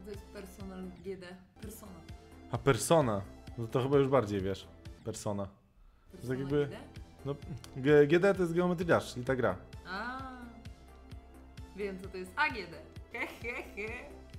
To jest personal GD. Persona. A Persona? No to chyba już bardziej wiesz. Persona. Persona tak jakby- GD? No, GD to jest Geometry Dash i ta gra. A. Wiem co to jest AGD. Hehehe.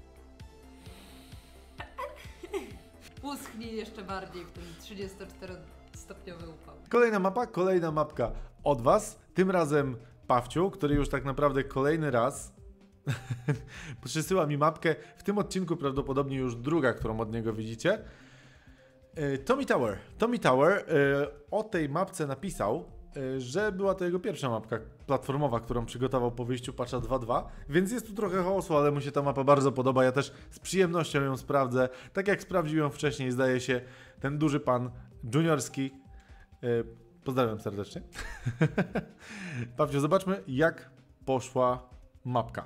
Uschnij jeszcze bardziej w ten 34-stopniowy upał. Kolejna mapka od was. Tym razem Pawciu, który już tak naprawdę kolejny raz przysyła mi mapkę. W tym odcinku prawdopodobnie już druga, którą od niego widzicie. Tommy Tower. Tommy Tower o tej mapce napisał, że była to jego pierwsza mapka platformowa, którą przygotował po wyjściu patcha 2.2, więc jest tu trochę chaosu, ale mu się ta mapa bardzo podoba. Ja też z przyjemnością ją sprawdzę. Tak jak sprawdził ją wcześniej, zdaje się, ten duży pan juniorski. Pozdrawiam serdecznie. Pawciu, zobaczmy, jak poszła mapka.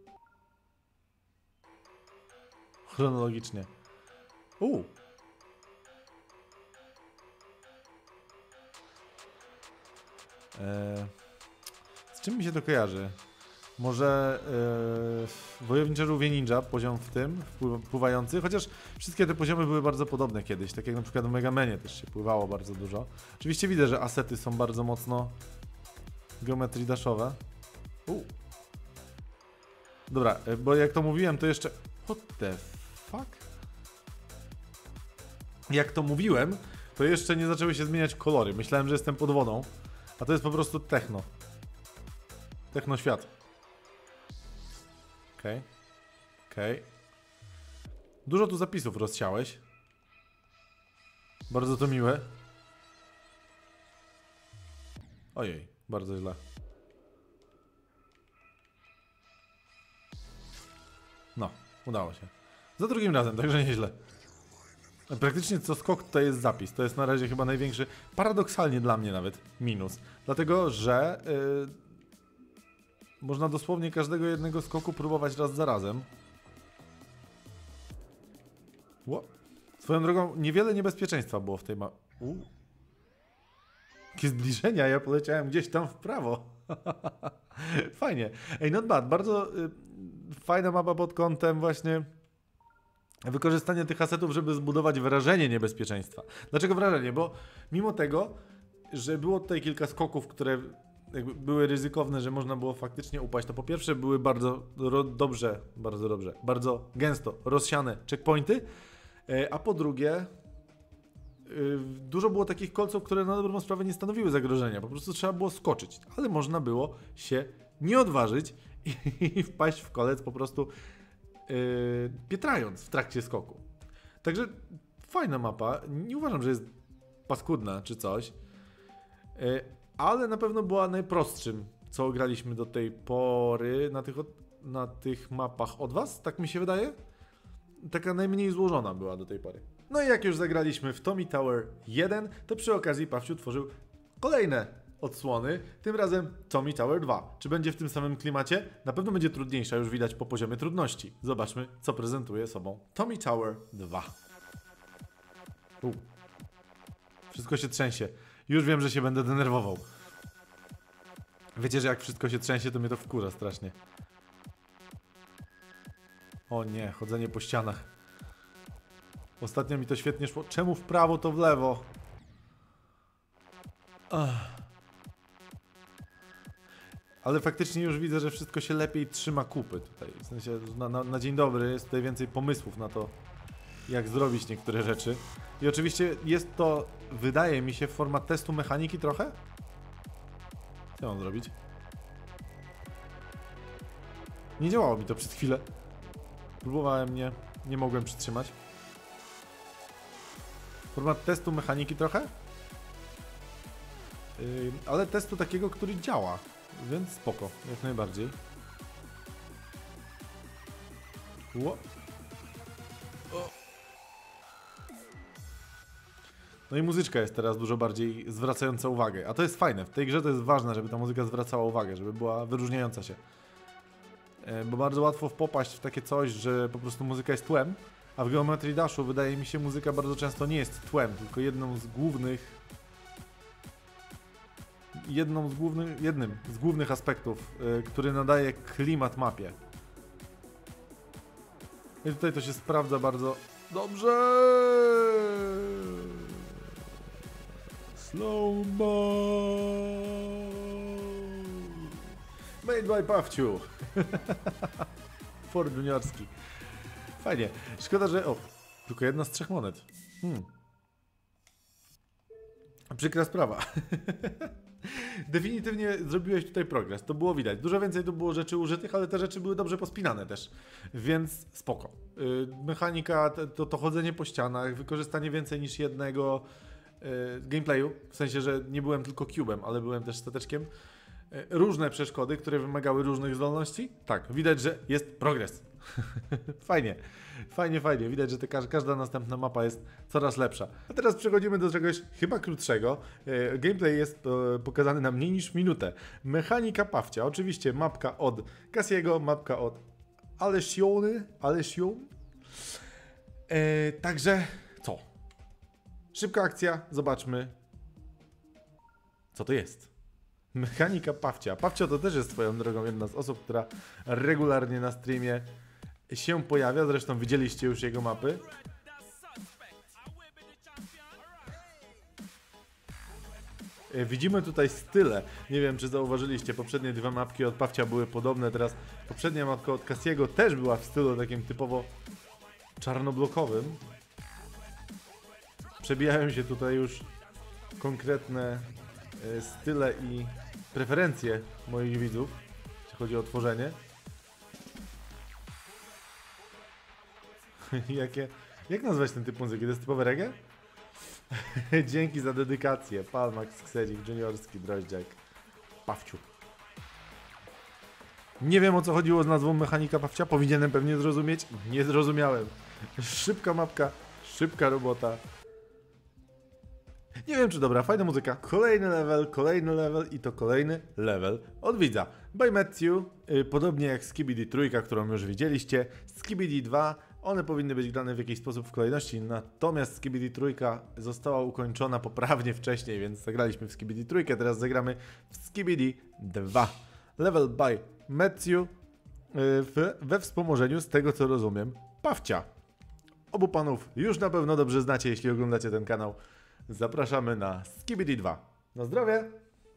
Chronologicznie. Z czym mi się to kojarzy? Może Wojownicze Żółwie Ninja, poziom w tym, pływający, chociaż wszystkie te poziomy były bardzo podobne kiedyś, tak jak na przykład w Mega Manie też się pływało bardzo dużo. Oczywiście widzę, że asety są bardzo mocno geometrii dashowe. Dobra, bo jak to mówiłem, to jeszcze... What the fuck? Jak to mówiłem, to jeszcze nie zaczęły się zmieniać kolory. Myślałem, że jestem pod wodą, a to jest po prostu techno. Techno świat. Okej. Dużo tu zapisów rozsiałeś. Bardzo to miłe. Ojej, bardzo źle. No, udało się. Za drugim razem, także nieźle. Praktycznie co skok to jest zapis. To jest na razie chyba największy, paradoksalnie dla mnie nawet, minus. Dlatego, że można dosłownie każdego jednego skoku próbować raz za razem. Swoją drogą, niewiele niebezpieczeństwa było w tej Jakie zbliżenia, ja poleciałem gdzieś tam w prawo. Fajnie. Ej, not bad. Bardzo fajna mapa pod kątem właśnie wykorzystania tych asetów, żeby zbudować wrażenie niebezpieczeństwa. Dlaczego wrażenie? Bo mimo tego, że było tutaj kilka skoków, które jakby były ryzykowne, że można było faktycznie upaść, to po pierwsze były bardzo gęsto rozsiane checkpointy, a po drugie dużo było takich kolców, które na dobrą sprawę nie stanowiły zagrożenia. Po prostu trzeba było skoczyć, ale można było się nie odważyć i wpaść w kolec po prostu pietrając w trakcie skoku. Także fajna mapa. Nie uważam, że jest paskudna czy coś, ale na pewno była najprostszym, co graliśmy do tej pory na tych mapach od was, tak mi się wydaje. Taka najmniej złożona była do tej pory. No i jak już zagraliśmy w Tommy Tower 1, to przy okazji Pawciu tworzył kolejne odsłony, tym razem Tommy Tower 2. Czy będzie w tym samym klimacie? Na pewno będzie trudniejsza, już widać po poziomie trudności. Zobaczmy, co prezentuje sobą Tommy Tower 2. Wszystko się trzęsie. Już wiem, że się będę denerwował. Wiecie, że jak wszystko się trzęsie, to mnie to wkurza strasznie. O nie, chodzenie po ścianach. Ostatnio mi to świetnie szło. Czemu w prawo, to w lewo? Ale faktycznie już widzę, że wszystko się lepiej trzyma kupy tutaj. W sensie na dzień dobry jest tutaj więcej pomysłów na to, jak zrobić niektóre rzeczy. I oczywiście jest to, wydaje mi się, forma testu mechaniki trochę. Co mam zrobić? Nie działało mi to przez chwilę. Próbowałem, nie mogłem przytrzymać. Format testu mechaniki trochę. Ale testu takiego, który działa. Więc spoko, jak najbardziej. No i muzyczka jest teraz dużo bardziej zwracająca uwagę. A to jest fajne. W tej grze to jest ważne, żeby ta muzyka zwracała uwagę, żeby była wyróżniająca się. Bo bardzo łatwo popaść w takie coś, że po prostu muzyka jest tłem, a w Geometry Dashu wydaje mi się muzyka bardzo często nie jest tłem, tylko jednym z głównych aspektów, który nadaje klimat mapie. I tutaj to się sprawdza bardzo dobrze. Slow-mo. Made by Pawciu. Ford juniorski. Fajnie. Szkoda, że... O, tylko jedna z 3 monet. Przykra sprawa. Definitywnie zrobiłeś tutaj progres, to było widać. Dużo więcej tu było rzeczy użytych, ale te rzeczy były dobrze pospinane też, więc spoko. Mechanika, to chodzenie po ścianach, wykorzystanie więcej niż jednego gameplayu, w sensie, że nie byłem tylko cube'em, ale byłem też stateczkiem. Różne przeszkody, które wymagały różnych zdolności. Tak, widać, że jest progres. Fajnie, fajnie, fajnie. Widać, że każda następna mapa jest coraz lepsza. A teraz przechodzimy do czegoś chyba krótszego. Gameplay jest pokazany na mniej niż minutę. Mechanika Pawcia. Oczywiście mapka od Cassiego, mapka od Alessiony. Także co? Szybka akcja. Zobaczmy, co to jest. Mechanika Pawcia. Pawcio to też jest swoją drogą jedna z osób, która regularnie na streamie się pojawia. Zresztą widzieliście już jego mapy. Widzimy tutaj style. Nie wiem, czy zauważyliście, poprzednie 2 mapki od Pawcia były podobne. Teraz poprzednia mapka od Cassiego też była w stylu takim typowo czarnoblokowym. Przebijają się tutaj już konkretne style i preferencje moich widzów, jeśli chodzi o tworzenie. Jak nazwać ten typ muzyki? To jest typowe reggae? Dzięki za dedykację. Palmax, Ksedzik, Juniorski, Droździak, Pawciu. Nie wiem, o co chodziło z nazwą Mechanika Pawcia. Powinienem pewnie zrozumieć. Nie zrozumiałem. Szybka mapka, szybka robota. Nie wiem, czy dobra, fajna muzyka. Kolejny level i to kolejny level od widza. By Matthew, podobnie jak Skibidi Trójka, którą już widzieliście, Skibidi 2, one powinny być grane w jakiś sposób w kolejności, natomiast Skibidi Trójka została ukończona poprawnie wcześniej, więc zagraliśmy w Skibidi Trójkę, teraz zagramy w Skibidi 2. Level by Matthew we wspomożeniu, z tego co rozumiem, Pawcia. Obu panów już na pewno dobrze znacie, jeśli oglądacie ten kanał. Zapraszamy na Skibidi 2. Na zdrowie!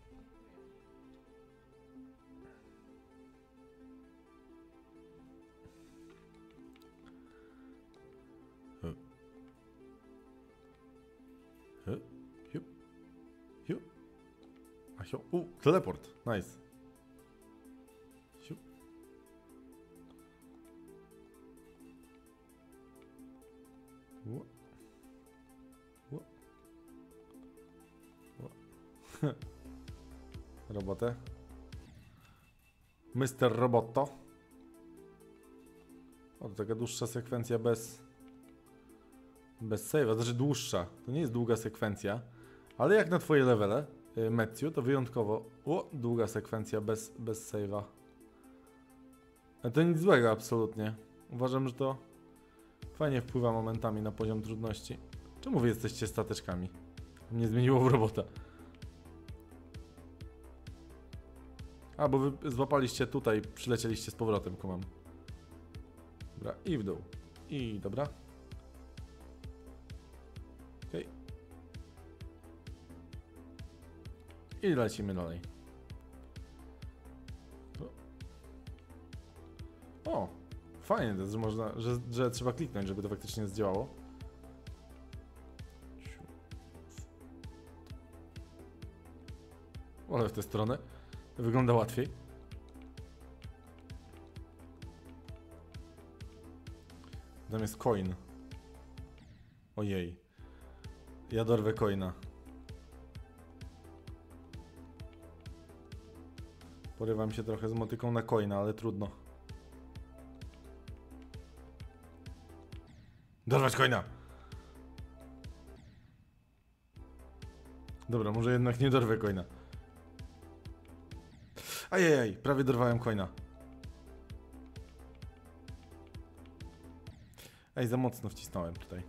Teleport. Nice. Robotę. Mr. Roboto. O, to taka dłuższa sekwencja bez save'a, znaczy dłuższa. To nie jest długa sekwencja, ale jak na twoje levele, Matthew, to wyjątkowo długa sekwencja bez save'a. Ale to nic złego absolutnie. Uważam, że to fajnie wpływa momentami na poziom trudności. Czemu wy jesteście stateczkami? Mnie zmieniło w robota. A, bo wy złapaliście tutaj, przylecieliście z powrotem, kumam. Dobra, i w dół. I dobra. Okej. I lecimy dalej. O, fajnie to jest, że można, że trzeba kliknąć, żeby to faktycznie zdziałało. Ale w tę stronę wygląda łatwiej. Tam jest coin. Ojej. Ja dorwę coina. Porywam się trochę z motyką na coina, ale trudno. Dorwać coina! Dobra, może jednak nie dorwę coina. Ajajaj, prawie dorwałem coina. Ej, za mocno wcisnąłem tutaj.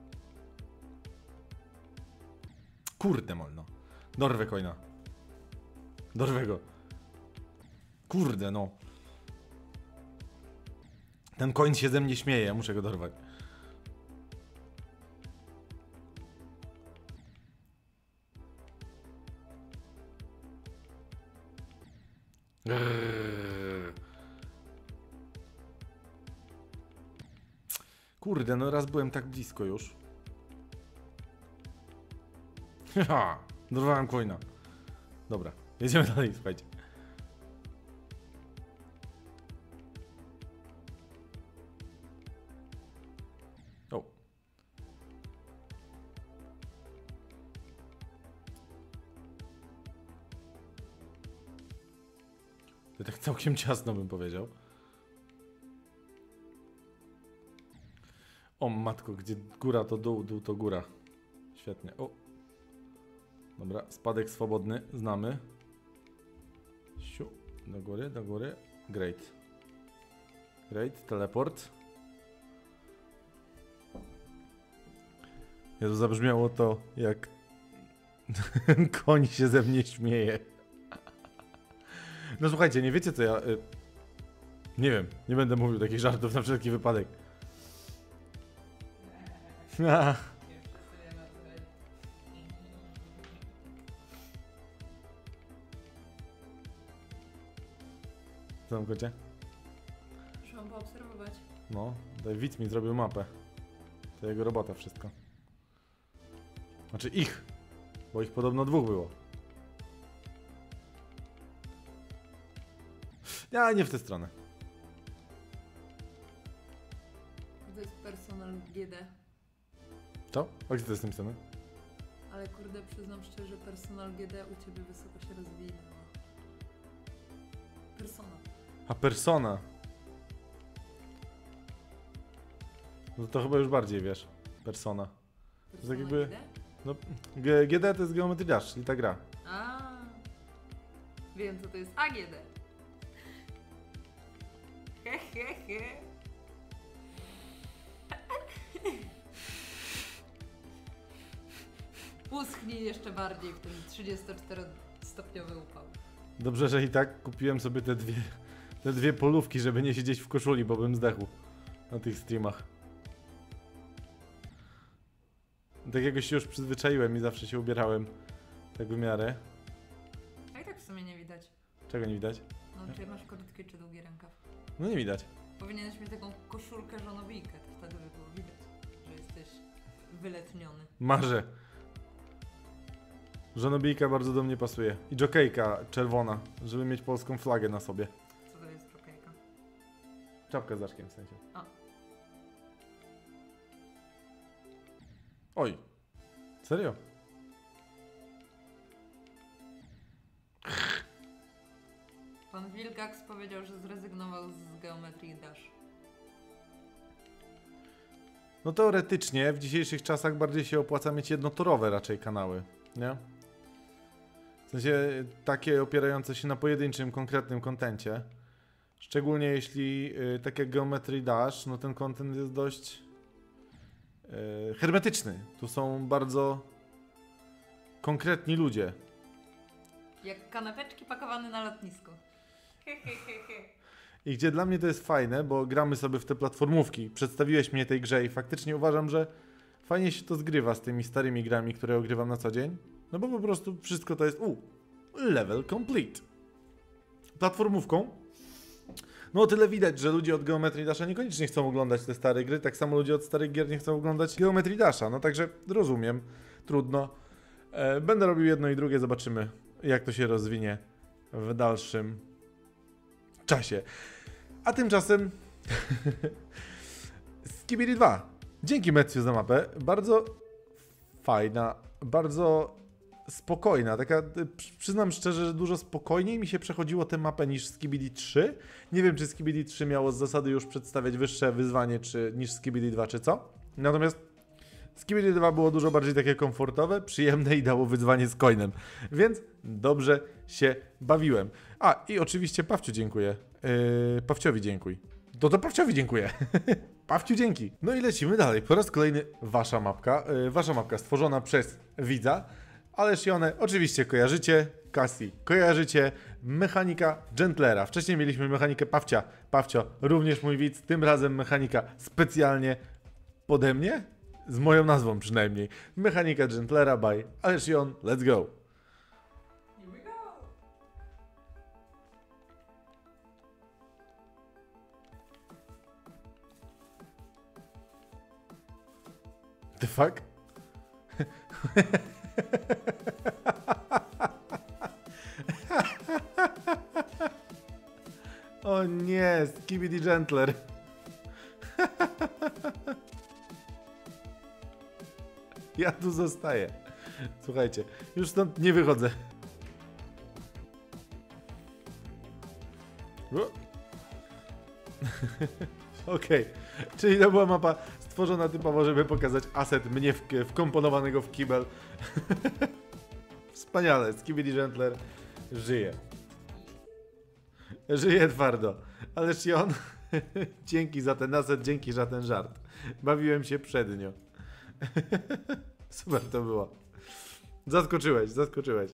Kurde molno. Dorwę coina. Dorwę go. Kurde no. Ten koń się ze mnie śmieje, ja muszę go dorwać. Kurde, no raz byłem tak blisko już. Haha, dorwałem coina. Dobra, jedziemy dalej, słuchajcie. O. To tak całkiem ciasno bym powiedział. O matko, gdzie góra to dół, dół to góra. Świetnie. O. Dobra, spadek swobodny, znamy. Siu, do góry, do góry. Great. Great, teleport. Jezu, zabrzmiało to jak koń się ze mnie śmieje. No słuchajcie, nie wiecie co ja... Nie wiem, nie będę mówił takich żartów na wszelki wypadek. Co tam, kocie? Muszę wam poobserwować. No, tutaj widz mi zrobił mapę. To jego robota wszystko. Znaczy ich, bo ich podobno dwóch było. Ja nie w tę stronę. To jest personal GD. Co? A gdzie to jest napisane? Ale kurde, przyznam szczerze, personal GD u ciebie wysoko się rozwinęło. Persona. A persona. No to chyba już bardziej wiesz. Persona. Persona tak jakby- GD? No, GD to jest Geometry Dash, czyli ta gra. A, wiem co to jest AGD. He he he. Uschnij jeszcze bardziej w ten 34-stopniowy upał. Dobrze, że i tak kupiłem sobie te dwie polówki, żeby nie siedzieć w koszuli, bo bym zdechł na tych streamach. Tak jakoś się już przyzwyczaiłem i zawsze się ubierałem tak w miarę. A i tak w sumie nie widać. Czego nie widać? No, czy masz krótki, czy długi rękaw? No nie widać. Powinieneś mieć taką koszulkę żonobijkę, to wtedy by było widać, że jesteś wyletniony. Marzę. Żonobijka bardzo do mnie pasuje. I jokejka czerwona, żeby mieć polską flagę na sobie. Co to jest czokejka? Czapka z daszkiem w sensie. A. Oj. Serio? Pan Wilgax powiedział, że zrezygnował z geometrii Dash. No teoretycznie w dzisiejszych czasach bardziej się opłaca mieć jednotorowe raczej kanały, nie? W sensie takie opierające się na pojedynczym, konkretnym kontencie. Szczególnie jeśli tak jak Geometry Dash, no ten content jest dość hermetyczny. Tu są bardzo konkretni ludzie. Jak kanapeczki pakowane na lotnisku. He, he, he, he. I gdzie dla mnie to jest fajne, bo gramy sobie w te platformówki. Przedstawiłeś mnie tej grze i faktycznie uważam, że fajnie się to zgrywa z tymi starymi grami, które ogrywam na co dzień. No bo po prostu wszystko to jest level complete. Platformówką. No o tyle widać, że ludzie od Geometry Dasha niekoniecznie chcą oglądać te stare gry, tak samo ludzie od starych gier nie chcą oglądać Geometry Dasha. No także rozumiem, trudno. Będę robił jedno i drugie, zobaczymy jak to się rozwinie w dalszym czasie. A tymczasem Skibidi 2. Dzięki Mecju za mapę. Bardzo fajna, bardzo spokojna. Taka, przyznam szczerze, że dużo spokojniej mi się przechodziło tę mapę niż Skibidi 3. Nie wiem, czy Skibidi 3 miało z zasady już przedstawiać wyższe wyzwanie niż Skibidi 2, czy co. Natomiast Skibidi 2 było dużo bardziej takie komfortowe, przyjemne i dało wyzwanie z coinem. Więc dobrze się bawiłem. A, i oczywiście Pawciu dziękuję. Pawciowi dziękuj. To Pawciowi dziękuję. Pawciu dzięki. No i lecimy dalej. Po raz kolejny wasza mapka. Wasza mapka stworzona przez widza. Ależ i one oczywiście kojarzycie. Cassie kojarzycie. mechanika Gentlera. Wcześniej mieliśmy mechanikę Pawcia. Pawcio, również mój widz, tym razem mechanika specjalnie pode mnie? Z moją nazwą przynajmniej. Mechanika Gentlera by Alession. Let's go! Here we go! The fuck? O nie, Skibidi Gentler. Ja tu zostaję. Słuchajcie, już stąd nie wychodzę. Okej, czyli to była mapa stworzona typowo, żeby pokazać aset mnie wkomponowanego w kibel. Wspaniale, Skibidi Gentler żyje. Żyje twardo. Ależ i on... Dzięki za ten aset, dzięki za ten żart. Bawiłem się przednio. Super to było. Zaskoczyłeś, zaskoczyłeś.